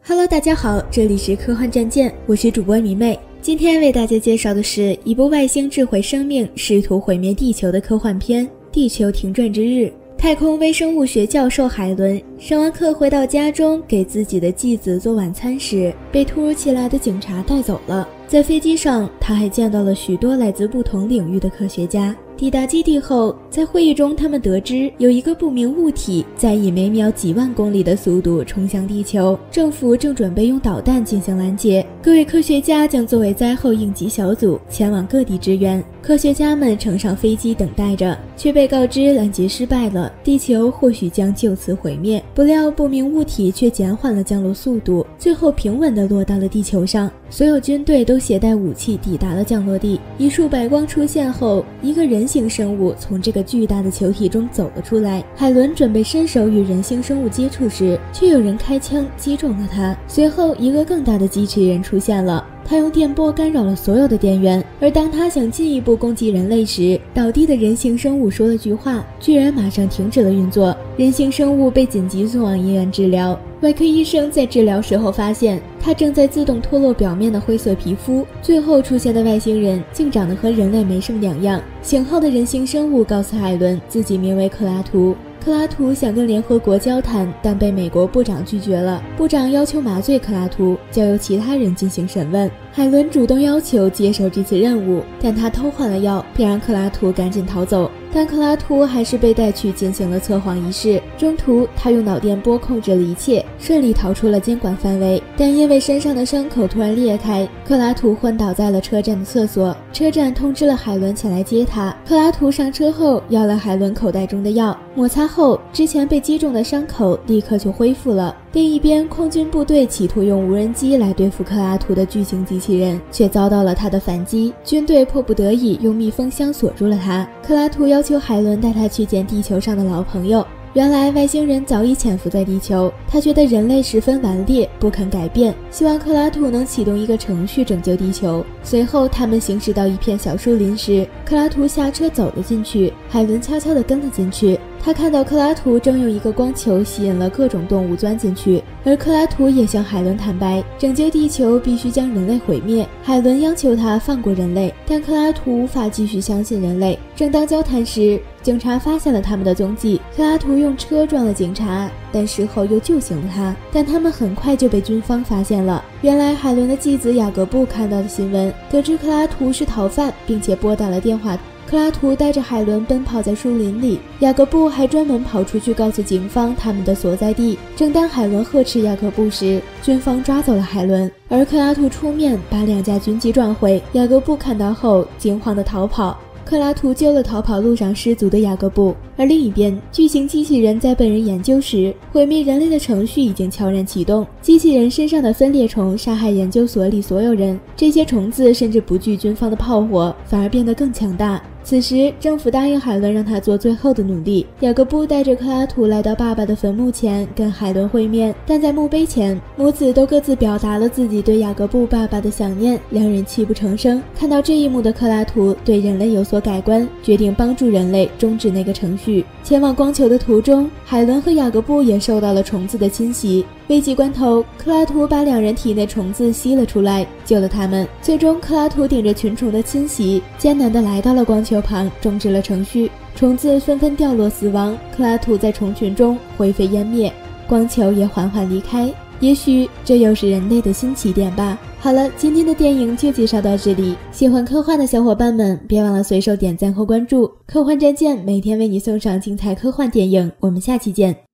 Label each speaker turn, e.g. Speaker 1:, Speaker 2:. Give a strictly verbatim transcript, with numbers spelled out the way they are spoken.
Speaker 1: Hello， 大家好，这里是科幻战舰，我是主播迷妹。今天为大家介绍的是一部外星智慧生命试图毁灭地球的科幻片《地球停转之日》。太空微生物学教授海伦上完课回到家中，给自己的继子做晚餐时，被突如其来的警察带走了。在飞机上，他还见到了许多来自不同领域的科学家。抵达基地后，在会议中，他们得知有一个不明物体在以每秒几万公里的速度冲向地球，政府正准备用导弹进行拦截。各位科学家将作为灾后应急小组前往各地支援。科学家们乘上飞机等待着，却被告知拦截失败了，地球或许将就此毁灭。不料不明物体却减缓了降落速度，最后平稳地落到了地球上。所有军队都携带武器抵达了降落地。一束白光出现后，一个人形生物从这个巨大的球体中走了出来。海伦准备伸手与人形生物接触时，却有人开枪击中了他。随后一个更大的机器人出现了，他用电波干扰了所有的电源，而当他想进一步攻击人类时，倒地的人形生物说了句话，居然马上停止了运作。人形生物被紧急送往医院治疗。外科医生在治疗时候发现，他正在自动脱落表面的灰色皮肤。最后出现的外星人竟长得和人类没什么两样。醒后的人形生物告诉海伦，自己名为克拉图。克拉图想跟联合国交谈，但被美国部长拒绝了。部长要求麻醉克拉图，交由其他人进行审问。海伦主动要求接受这次任务，但他偷换了药，并让克拉图赶紧逃走。但克拉图还是被带去进行了测谎仪式。中途，他用脑电波控制了一切，顺利逃出了监管范围。但因为身上的伤口突然裂开，克拉图昏倒在了车站的厕所。车站通知了海伦前来接他。克拉图上车后，要了海伦口袋中的药，摩擦后，之前被击中的伤口立刻就恢复了。另一边，空军部队企图用无人机来对付克拉图的巨型机器人，却遭到了他的反击。军队迫不得已用密封箱锁住了他。克拉图要求海伦带他去见地球上的老朋友。原来外星人早已潜伏在地球，他觉得人类十分顽劣，不肯改变，希望克拉图能启动一个程序拯救地球。随后他们行驶到一片小树林时，克拉图下车走了进去，海伦悄悄地跟了进去。他看到克拉图正用一个光球吸引了各种动物钻进去，而克拉图也向海伦坦白，拯救地球必须将人类毁灭。海伦央求他放过人类，但克拉图无法继续相信人类。正当交谈时，警察发现了他们的踪迹，克拉图用车撞了警察，但事后又救醒了他，但他们很快就被军方发现了。原来海伦的继子雅各布看到的新闻，得知克拉图是逃犯，并且拨打了电话。克拉图带着海伦奔跑在树林里，雅各布还专门跑出去告诉警方他们的所在地。正当海伦呵斥雅各布时，军方抓走了海伦，而克拉图出面把两架军机撞毁。雅各布看到后惊慌地逃跑，克拉图救了逃跑路上失足的雅各布。而另一边，巨型机器人在被人研究时，毁灭人类的程序已经悄然启动。机器人身上的分裂虫杀害研究所里所有人，这些虫子甚至不惧军方的炮火，反而变得更强大。此时，政府答应海伦让他做最后的努力。雅各布带着克拉图来到爸爸的坟墓前，跟海伦会面。但在墓碑前，母子都各自表达了自己对雅各布爸爸的想念，两人泣不成声。看到这一幕的克拉图对人类有所改观，决定帮助人类终止那个程序。前往光球的途中，海伦和雅各布也受到了虫子的侵袭。危急关头，克拉图把两人体内虫子吸了出来，救了他们。最终，克拉图顶着群虫的侵袭，艰难地来到了光球旁，终止了程序。虫子纷纷掉落死亡，克拉图在虫群中灰飞烟灭，光球也缓缓离开。也许这又是人类的新起点吧。好了，今天的电影就介绍到这里。喜欢科幻的小伙伴们，别忘了随手点赞和关注。科幻战舰每天为你送上精彩科幻电影，我们下期见。